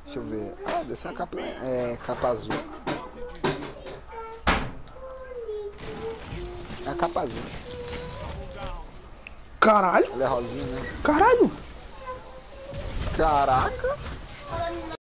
Deixa eu ver. Ah, desse é uma capa, capa azul. É a capa azul. Caralho. Ela é rosinha, né? Caralho. Caraca.